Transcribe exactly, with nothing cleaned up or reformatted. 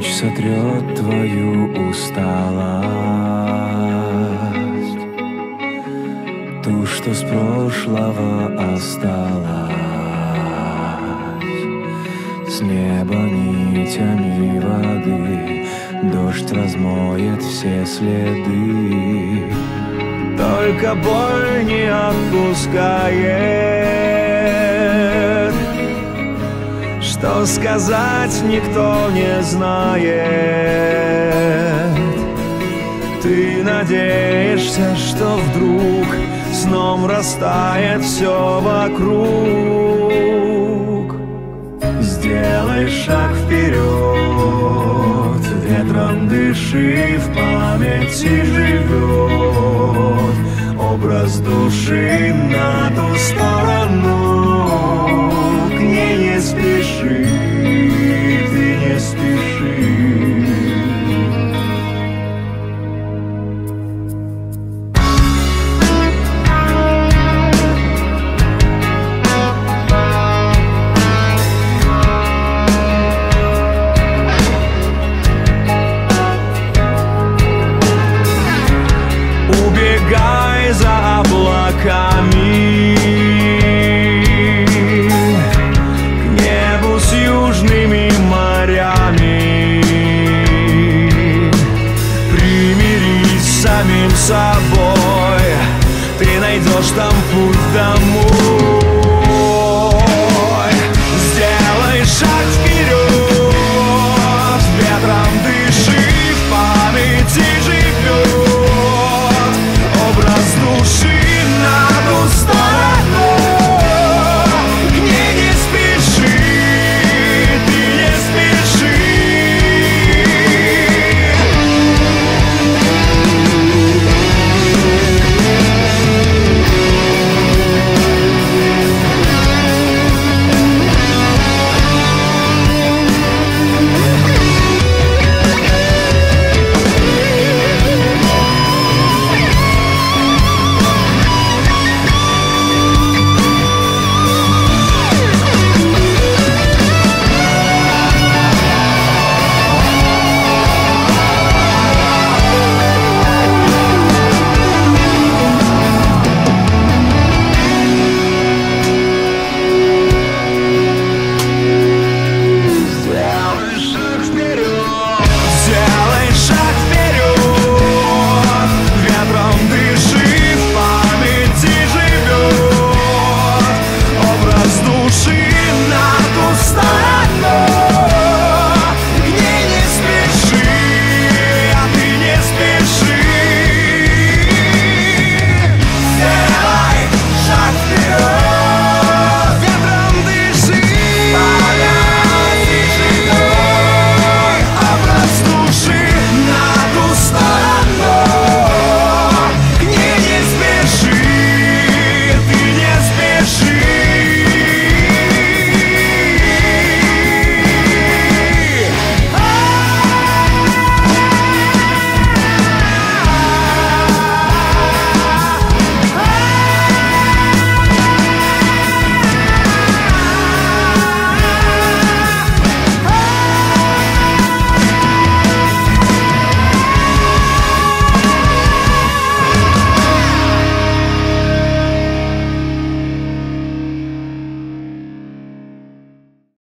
Ночь сотрет твою усталость, ту, что с прошлого осталась. С неба нитями воды дождь размоет все следы. Только боль не отпускает, что сказать никто не знает. Ты надеешься, что вдруг сном растает все вокруг. Сделай шаг вперед, ветром дыши, в памяти живет образ души на ту сторону. К ней не спеши, ты не спеши. Убегай за облаками к небу с южными морями. Примирись с самим собой, ты найдешь там